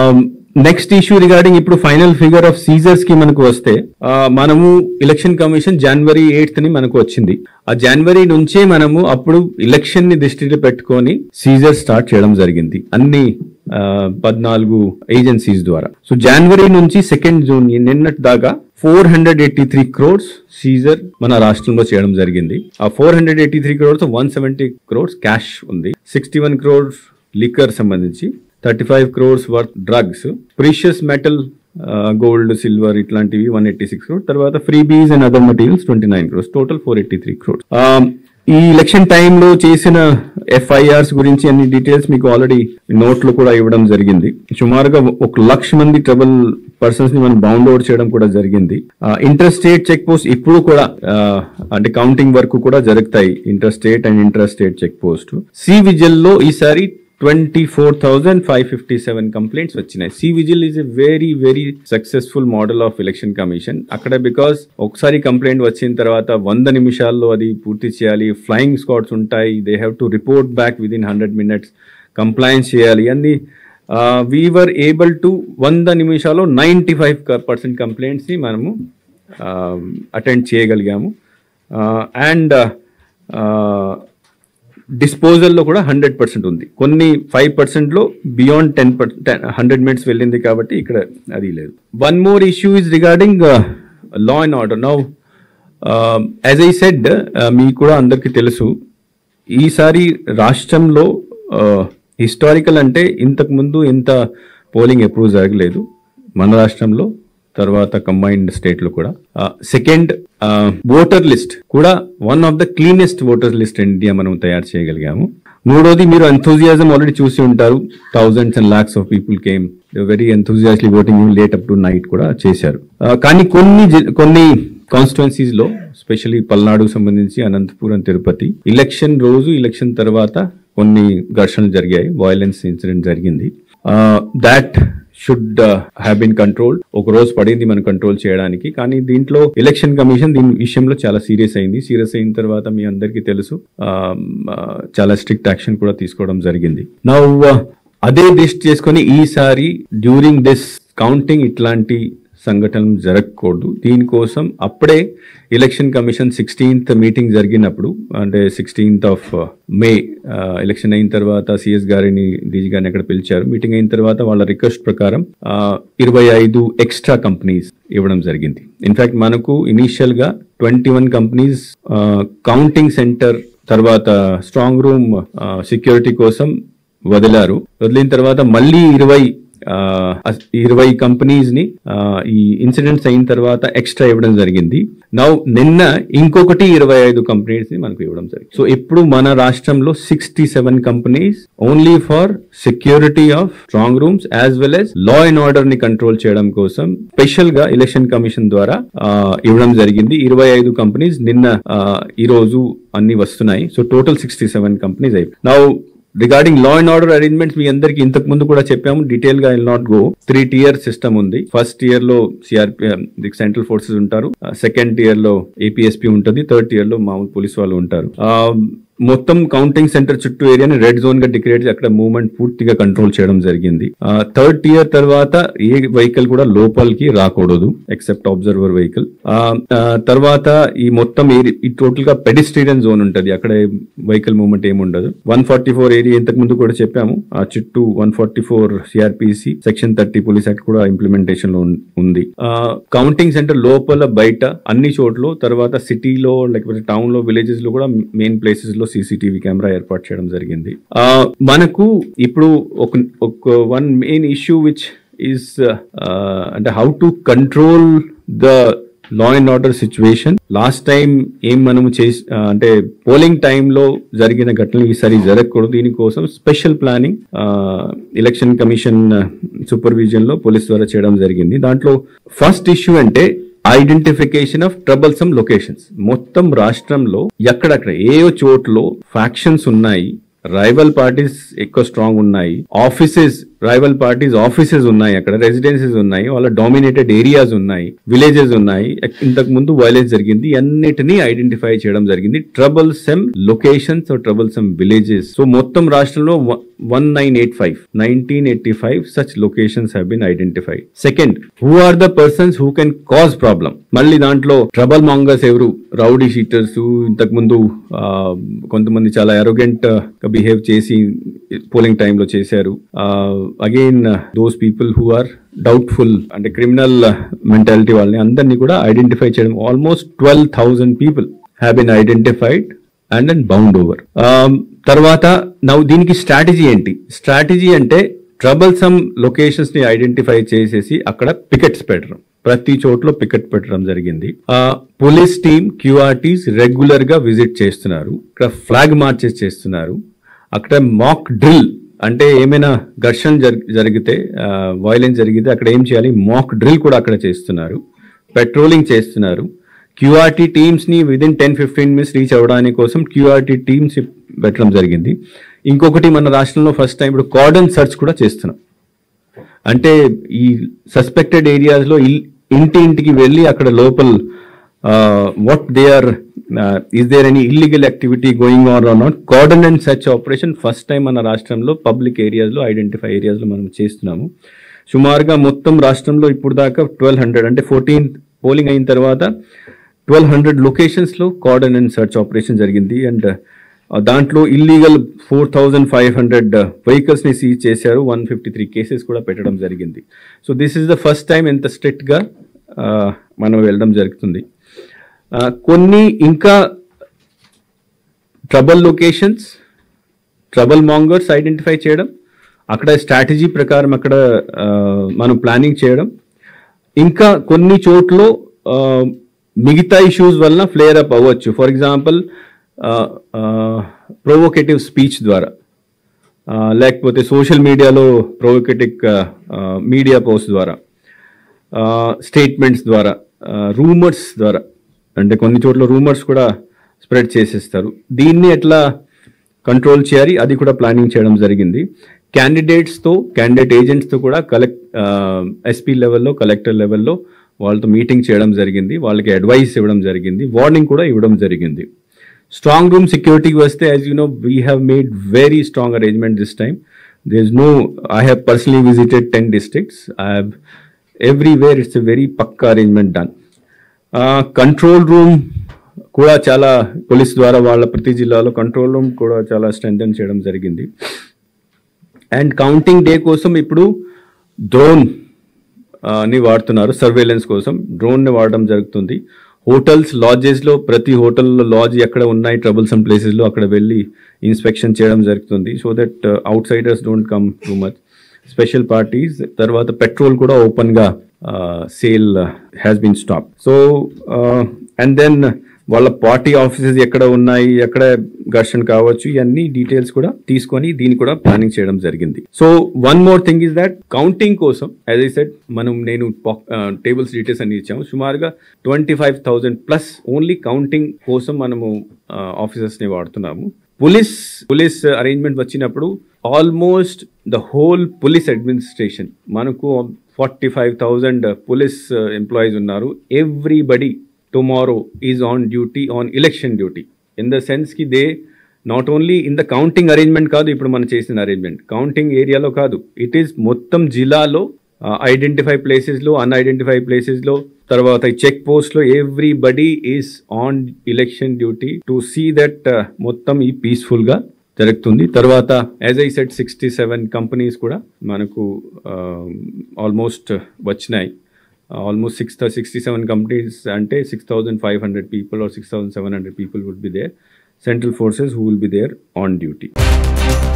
Next issue regarding ఇప్పుడు final figure of seizures కి మనకు వస్తే మనము ఎలక్షన్ కమిషన్ January 8th ని మనకు వచ్చింది. ఆ జనవరి నుంచే మనము అప్పుడు ఎలక్షన్ ని దృష్టిలో పెట్టుకొని సీజర్ స్టార్ట్ చేయడం జరిగింది అన్ని 14 ఏజెన్సీస్ ద్వారా. సో జనవరి నుంచి 2nd June నిన్నటి దాకా 483 crores సీజర్ మన రాష్ట్రంలో చేయడం జరిగింది. ఆ 483 crores 170 crores క్యాష్ ఉంది, 61 crores లిక్కర్ సంబంధించి, 35 crores worth drugs, precious metal gold silver ఇట్లాంటివి 186 crores, తర్వాత freebies and other materials 29 crores, total 483 crores. ఈ ఎలక్షన్ టైంలో చేసిన FIRs గురించి అన్ని డీటెయిల్స్ మీకు ఆల్రెడీ నోట్లు కూడా ఇవ్వడం జరిగింది. సుమారుగా 1,00,000 మంది ట్రబుల్ పర్సన్స్ ని మనం బౌండ్ అవుట్ చేయడం కూడా జరిగింది. ఇంటర్ స్టేట్ చెక్ పోస్ట్ ఇప్పుడు కూడా అంటే కౌంటింగ్ వరకు కూడా జరుగుతాయి, inter state and inter state check post. C vigil లో ఈసారి 24,557 కంప్లైంట్స్ వచ్చినాయి. C vigil is a very very successful model of election commission. అక్కడ బికాస్ ఒకసారి కంప్లైంట్ వచ్చిన తర్వాత 100 నిమిషాల్లో అది పూర్తి చేయాలి, ఫ్లయింగ్ స్క్వాడ్స్ ఉంటాయి, they have to report back within 100 minutes, compliance చేయాలి అన్ని. వీ వర్ ఏబుల్ టు 100 నిమిషాల్లో 95% కంప్లైంట్స్ ని మనము అటెండ్ చేయగలిగాము. అండ్ డిస్పోజల్లో కూడా 100% ఉంది. కొన్ని 5% లో బియాండ్ 100 minutes వెళ్ళింది కాబట్టి ఇక్కడ అది లేదు. One more issue is regarding law and order. Now as I said, మీకు కూడా అందరికీ తెలుసు, ఈసారి రాష్ట్రంలో హిస్టారికల్ అంటే ఇంతకు ముందు ఇంత పోలింగ్ ఎప్పుడూ జరగలేదు మన రాష్ట్రంలో, తర్వాత కంబైన్డ్ స్టేట్ లో కూడా. సెకండ్, ఓటర్ లిస్ట్ కూడా one of the cleanest voter list India మనం తయారు చేయగలిగాము. మూడోది, మీరు ఎంథూజియాజం ఆల్రెడీ చూసి ఉంటారు, thousands and lakhs of people came, very enthusiastically voting late up to night కూడా చేశారు. కానీ కొన్ని కాన్స్టిట్యుయెన్సీస్ లో, స్పెషల్లీ పల్నాడు సంబంధించి అనంతపురం, తిరుపతి, ఎలక్షన్ రోజు ఎలక్షన్ తర్వాత కొన్ని ఘర్షణలు జరిగాయి, వయలెన్స్ ఇన్సిడెంట్ జరిగింది. That should have been controlled. ఒక రోజు పడింది మనం కంట్రోల్ చేయడానికి, కానీ దీంట్లో ఎలక్షన్ కమిషన్ దీని విషయంలో చాలా సీరియస్ అయింది. సీరియస్ అయిన తర్వాత మీ అందరికీ తెలుసు చాలా స్ట్రిక్ట్ యాక్షన్ కూడా తీసుకోవడం జరిగింది. నౌ అదే లిస్ట్ చేసుకొని ఈసారి డ్యూరింగ్ దిస్ కౌంటింగ్ ఇట్లాంటి సంఘటనలు జరగకూడదు. దీనికోసం అప్పుడే ఎలక్షన్ కమిషన్ 16th మీటింగ్ జరిగినప్పుడు, అంటే 16th May ఎలక్షన్ అయిన తర్వాత సిఎస్ గారిని, డీజీ గారిని అక్కడ పిలిచారు. మీటింగ్ అయిన తర్వాత వాళ్ళ రిక్వెస్ట్ ప్రకారం 25 ఎక్స్ట్రా కంపెనీస్ ఇవ్వడం జరిగింది. ఇన్ఫాక్ట్ మనకు ఇనీషియల్ గా 21 కంపెనీస్ కౌంటింగ్ సెంటర్ తర్వాత స్ట్రాంగ్ రూమ్ సెక్యూరిటీ కోసం వదిలారు. వదిలిన తర్వాత మళ్ళీ 20 కంపెనీస్ ని ఈ ఇన్సిడెంట్స్ అయిన తర్వాత ఎక్స్ట్రా ఇవ్వడం జరిగింది. నౌ నిన్న ఇంకొకటి 25 కంపెనీస్ ని మనకు ఇవ్వడం జరిగింది. సో ఇప్పుడు మన రాష్ట్రంలో 67 companies only for security of strong rooms as well as law and order ని కంట్రోల్ చేయడం కోసం స్పెషల్ గా ఎలక్షన్ కమిషన్ ద్వారా ఇవ్వడం జరిగింది. 25 కంపెనీస్ నిన్న ఈ రోజు అన్ని వస్తున్నాయి. సో టోటల్ 67 కంపెనీస్ అయిపోయి. Now regarding law and order arrangements మీ అందరికి ఇంతకు ముందు కూడా చెప్పాము, డీటెయిల్ గా will not go. 3-tier system ఉంది. ఫస్ట్ ఇయర్ లో సెంట్రల్ ఫోర్సెస్ ఉంటారు, సెకండ్ ఇయర్ లో APSP ఉంటుంది, థర్డ్ ఇయర్ లో మామూలు పోలీస్ వాళ్ళు ఉంటారు. మొత్తం కౌంటింగ్ సెంటర్ చుట్టూ ఏరియాని రెడ్ జోన్ గా డిక్లేర్ చేసి అక్కడ మూవ్మెంట్ పూర్తిగా కంట్రోల్ చేయడం జరిగింది. థర్డ్ ఇయర్ తర్వాత ఏ వెహికల్ కూడా లోపలికి రాకూడదు ఎక్సెప్ట్ అబ్జర్వర్ వెహికల్. తర్వాత ఈ మొత్తం టోటల్ గా పెడిస్ట్రియన్ జోన్ ఉంటుంది, అక్కడ వెహికల్ మూవ్మెంట్ ఏమి ఉండదు. 144 ఏరియా ఇంతకు ముందు కూడా చెప్పాము, ఆ చుట్టూ 144 CRPC సెక్షన్ 30 పోలీస్ యాక్ట్ కూడా ఇంప్లిమెంటేషన్ లో ఉంది. కౌంటింగ్ సెంటర్ లోపల బయట అన్ని చోట్ల, తర్వాత సిటీలో లేకపోతే టౌన్ లో విలేజెస్ లో కూడా మెయిన్ ప్లేసెస్ లో CCTV కెమెరా ఏర్పాటు చేయడం జరిగింది. మనకు ఇప్పుడు ఒక one main issue which is అంటే how to control the law and order situation. Last time ఏం మనము అంటే పోలింగ్ టైంలో జరిగిన ఘటనలు ఈసారి జరగకూడదు. దీనికోసం special planning election commission supervision లో పోలీస్ ద్వారా చేయడం జరిగింది. దాంట్లో ఫస్ట్ ఇష్యూ అంటే ఐడెంటిఫికేషన్ ఆఫ్ ట్రబుల్సమ్ లొకేషన్స్. మొత్తం రాష్ట్రంలో ఎక్కడక్కడ ఏ చోట్ల ఫ్యాక్షన్స్ ఉన్నాయి, రైవల్ పార్టీస్ ఎక్కువ స్ట్రాంగ్ ఉన్నాయి, ఆఫీసెస్ రైవల్ పార్టీస్ ఆఫీసెస్ ఉన్నాయి, అక్కడ రెసిడెన్సీస్ ఉన్నాయి, వాళ్ళ డామినేటెడ్ ఏరియాస్ ఉన్నాయి, విలేజెస్ ఉన్నాయి, ఇంతకు ముందు వైలెన్స్ జరిగింది, అన్నిటినీ ఐడెంటిఫై చేయడం జరిగింది. Troublesome locations or troublesome villages. So మొత్తం రాష్ట్రంలో 1985 such locations have been identified. Second, who are the persons who can cause problem? మళ్ళీ దాంట్లో ట్రబుల్ మాంగర్స్ ఎవరు? రౌడీ షీటర్స్, ఇంతకు ముందు కొంతమంది చాలా అరోగెంట్ గా బిహేవ్ చేసి పోలింగ్ టైంలో చేశారు. Again those people who are doubtful అంటే క్రిమినల్ మెంటాలిటీ వాళ్ళని అందరినీ కూడా ఐడెంటిఫై చేయడం. Almost 12,000 people have been identified and then bound over. తర్వాత దీనికి స్ట్రాటజీ ఏంటి? స్ట్రాటజీ అంటే ట్రబుల్ సమ్ లొకేషన్స్ ని ఐడెంటిఫై చేసేసి అక్కడ పికెట్స్ పెట్టడం, ప్రతి చోట్ల పికెట్ పెట్టడం జరిగింది. పోలీస్ టీమ్ క్యూఆర్టీస్ రెగ్యులర్ గా విజిట్ చేస్తున్నారు, ఇక్కడ ఫ్లాగ్ మార్చెస్ చేస్తున్నారు, అక్కడ మాక్ డ్రిల్ అంటే ఏమైనా ఘర్షణ జరిగితే వైలెన్స్ జరిగితే అక్కడ ఏం చేయాలి, మాక్ డ్రిల్ కూడా అక్కడ చేస్తున్నారు, పెట్రోలింగ్ చేస్తున్నారు. క్యూఆర్టీ టీమ్స్ ని విదిన్ 10-15 minutes రీచ్ అవ్వడానికి కోసం క్యూఆర్టీ టీమ్స్ పెట్టడం జరిగింది. ఇంకొకటి మన రాష్ట్రంలో ఫస్ట్ టైం ఇప్పుడు కార్డన్ సర్చ్ కూడా చేస్తున్నాం. అంటే ఈ సస్పెక్టెడ్ ఏరియాస్ లో ఇంటికి వెళ్ళి అక్కడ లోపల what they are is there any illegal activity going on or not, cordon and search operation first time మన రాష్ట్రంలో పబ్లిక్ ఏరియాస్లో ఐడెంటిఫై ఏరియాస్లో మనం చేస్తున్నాము. సుమారుగా మొత్తం రాష్ట్రంలో ఇప్పుడు దాకా 1200 అంటే 14th పోలింగ్ అయిన తర్వాత 1200 లొకేషన్స్లో కార్డన్ అండ్ సర్చ్ ఆపరేషన్ జరిగింది. అండ్ దాంట్లో ఇల్లీగల్ 4,500 వెహికల్స్ని సీజ్ చేశారు, 153 కేసెస్ కూడా పెట్టడం జరిగింది. So this is the first time ఎంత స్ట్రిక్ట్గా మనం వెళ్ళడం జరుగుతుంది. కొన్ని ఇంకా trouble locations, troublemongers identify చేయడం, అక్కడ స్ట్రాటజీ ప్రకారం అక్కడ మనం ప్లానింగ్ చేయడం, ఇంకా కొన్ని చోట్ల మిగతా ఇష్యూస్ వలన ఫ్లేర్ అప్ అవ్వచ్చు. ఫర్ ఎగ్జాంపుల్ ప్రొవోకేటివ్ స్పీచ్ ద్వారా, లేకపోతే సోషల్ మీడియాలో ప్రొవోకేటివ్ మీడియా పోస్ట్ ద్వారా, స్టేట్మెంట్స్ ద్వారా, రూమర్స్ ద్వారా, అంటే కొన్ని చోట్ల రూమర్స్ కూడా స్ప్రెడ్ చేసేస్తారు. దీన్ని ఎట్లా కంట్రోల్ చేయాలి అది కూడా ప్లానింగ్ చేయడం జరిగింది. క్యాండిడేట్ ఏజెంట్స్తో కూడా ఎస్పీ లెవెల్లో, కలెక్టర్ లెవెల్లో వాళ్ళతో మీటింగ్ చేయడం జరిగింది, వాళ్ళకి అడ్వైస్ ఇవ్వడం జరిగింది, వార్నింగ్ కూడా ఇవ్వడం జరిగింది. స్ట్రాంగ్ రూమ్ సెక్యూరిటీకి వస్తే, as you know, we have made very strong arrangement this time. I have personally visited 10 districts. Everywhere it's a very pakka arrangement done. Control room కూడా చాలా పోలీస్ ద్వారా వాళ్ళ ప్రతి జిల్లాలో కంట్రోల్ రూమ్ కూడా చాలా స్ట్రెంథెన్ చేయడం జరిగింది. అండ్ కౌంటింగ్ డే కోసం ఇప్పుడు డ్రోన్ ని వాడుతున్నారు, సర్వేలెన్స్ కోసం డ్రోన్ని వాడడం జరుగుతుంది. హోటల్స్, లాడ్జెస్లో ప్రతి హోటల్లో లాడ్జ్ ఎక్కడ ఉన్నాయి ట్రబుల్సమ్ ప్లేసెస్లో అక్కడ వెళ్ళి ఇన్స్పెక్షన్ చేయడం జరుగుతుంది, so that outsiders don't come too much. Special parties తర్వాత పెట్రోల్ కూడా ఓపెన్గా sale has been stop. So and then వాళ్ళ పార్టీ ఆఫీసెస్ ఎక్కడ ఉన్నాయి, ఎక్కడ ఘర్షణ కావచ్చు, ఇవన్నీ డీటెయిల్స్ కూడా తీసుకొని దీన్ని కూడా ప్లానింగ్ చేయడం జరిగింది. So one more thing is that counting కోసం, యాజ్ ఐ సెడ్, నేను టేబుల్స్ డీటెయిల్స్ అన్ని ఇచ్చాము. సుమారుగా 25,000+ ఓన్లీ కౌంటింగ్ కోసం మనము ఆఫీసర్స్ని వాడుతున్నాము. పోలీస్ అరేంజ్మెంట్ వచ్చినప్పుడు almost the whole police administration మనకు 45,000 పోలీస్ ఎంప్లాయీస్ ఉన్నారు. Everybody tomorrow is on duty, on election duty, in the sense ki they not only in the counting arrangement kaadu, ippudu mana chesina arrangement counting area lo kaadu, it is mottam jillalo identify places lo, unidentified places lo, tarvata check post lo everybody is on election duty to see that mottam ee peaceful ga జరుగుతుంది. తర్వాత as I said 67 companies కూడా మనకు almost వచ్చినాయి. Almost 67 companies ante 6,500 people or 6,700 people would be there, central forces who will be there on duty.